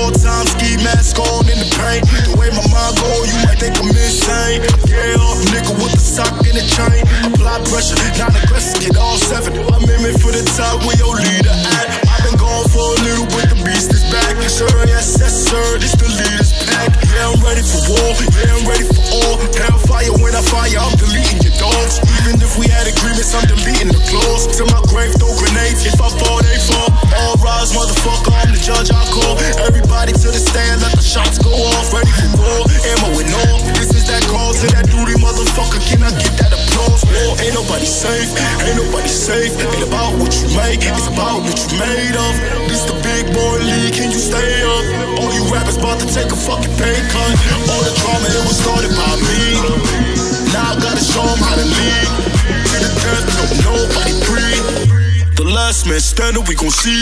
all time, ski mask on in the paint. The way my mind go, you might think I'm insane. Yeah, nigga with the sock and the chain. Apply pressure, not aggressive, get all seven. I'm aiming for the top where your leader at. I've been gone for a little, but the beast is back. Sir, yes, sir, this the leader's pack. Yeah, I'm ready for war, yeah, I'm ready for all. Hellfire when I fire, I'm deleting your dogs. Even if we had agreements, I'm deleting the clause. To my grave, throw grenades, if I fall, they fall. All rise, motherfucker, I'm the judge, I call. Everybody to the stand, let the shots go off. Ready for war, ammo and all. This is that call to that duty, motherfucker, can I get that applause? War, ain't nobody safe, ain't nobody safe. Ain't about what you make, it's about what you made of. This the big boy league, can you stay up? All you rappers about to take a fucking pay cut. All the drama, it was started by me. Now I gotta show them how to lead. To the death, till nobody breathe. The last man standing, we gon' see.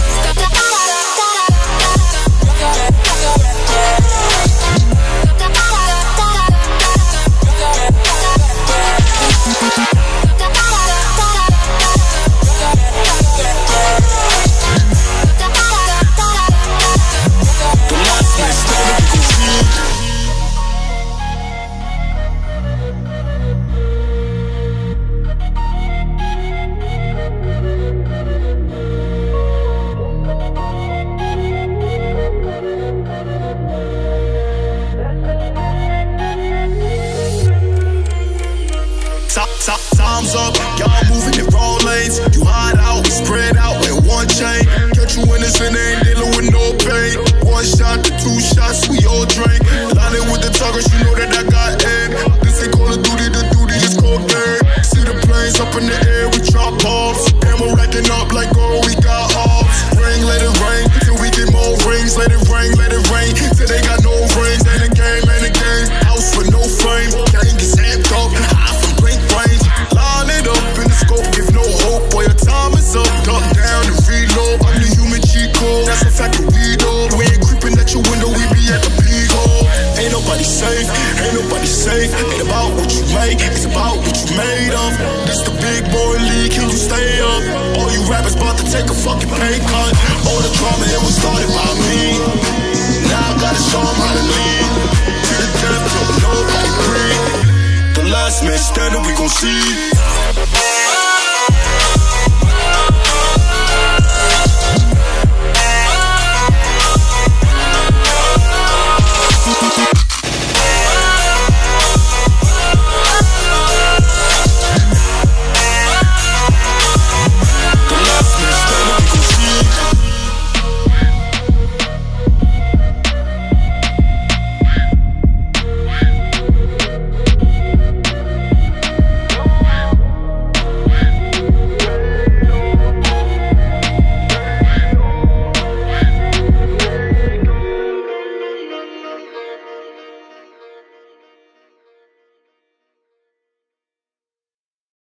Time's up, y'all moving in wrong lanes. You hide out, we spread out in one chain. Catch you innocent, ain't dealing with no pain. One shot to two shots, we all drink. Lining with the talkers, you know that I got aim. This ain't Call of Duty, the duty is called game. See the planes up in the air, we drop bombs. Ammo racking up like oh, we got arms. Ring, let it rain, till we get more rings. Let it rain, till they got no rings. Ain't a game, house with no frame. Gang is amped up, high from blink range. Line it up in the scope, give no hope. Boy, your time is up, duck down and reload. I'm the human cheat code, that's a fact that we know. We ain't creeping at your window, we be at the big hole. Ain't nobody safe, ain't nobody safe. Ain't about what you make, it's about what you made of. This the big boy league, can you stay up? All you rappers about to take a fucking pay cut. All the drama, it was started by me. Now I gotta show them how to lead. To the death, till nobody breathe. The last man standing, we gon' see.